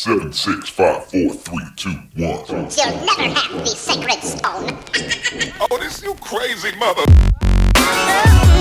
7, 6, 5, 4, 3, 2, 1. You'll never have the sacred stone. Oh, this you crazy mother.